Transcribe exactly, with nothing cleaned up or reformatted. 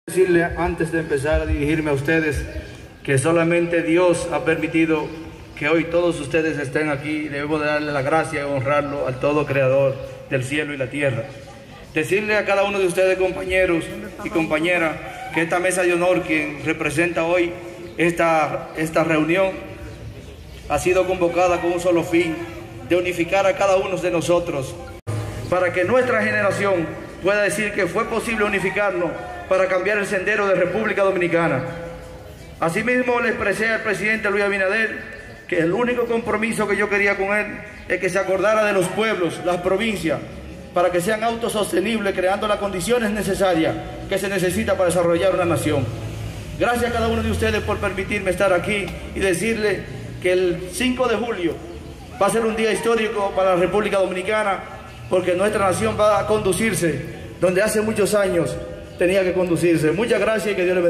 Decirle antes de empezar a dirigirme a ustedes que solamente Dios ha permitido que hoy todos ustedes estén aquí. Debemos de darle la gracia y honrarlo al todo creador del cielo y la tierra. Decirle a cada uno de ustedes, compañeros y compañeras, que esta mesa de honor, quien representa hoy esta, esta reunión, ha sido convocada con un solo fin: de unificar a cada uno de nosotros, para que nuestra generación pueda decir que fue posible unificarnos para cambiar el sendero de República Dominicana. Asimismo, le expresé al presidente Luis Abinader que el único compromiso que yo quería con él es que se acordara de los pueblos, las provincias, para que sean autosostenibles, creando las condiciones necesarias que se necesita para desarrollar una nación. Gracias a cada uno de ustedes por permitirme estar aquí y decirle que el cinco de julio va a ser un día histórico para la República Dominicana, porque nuestra nación va a conducirse donde hace muchos años tenía que conducirse. Muchas gracias y que Dios le bendiga.